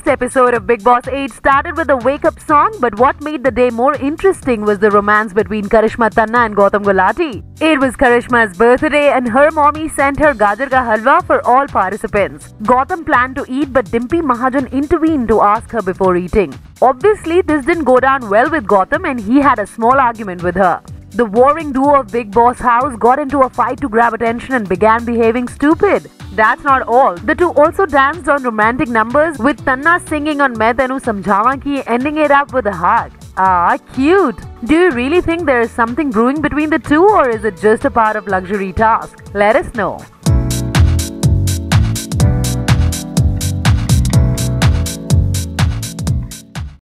episode of Bigg Boss 8 started with a wake-up song, but what made the day more interesting was the romance between Karishma Tanna and Gautam Gulati. It was Karishma's birthday and her mommy sent her gajar ka halwa for all participants. Gautam planned to eat, but Dimpy Mahajan intervened to ask her before eating. Obviously, this didn't go down well with Gautam and he had a small argument with her. The warring duo of Bigg Boss house got into a fight to grab attention and began behaving stupid. That's not all. The two also danced on romantic numbers, with Tanna singing on Main Tenu Samjhawa Ki, ending it up with a hug. Ah, cute. Do you really think there is something brewing between the two, or is it just a part of luxury task? Let us know.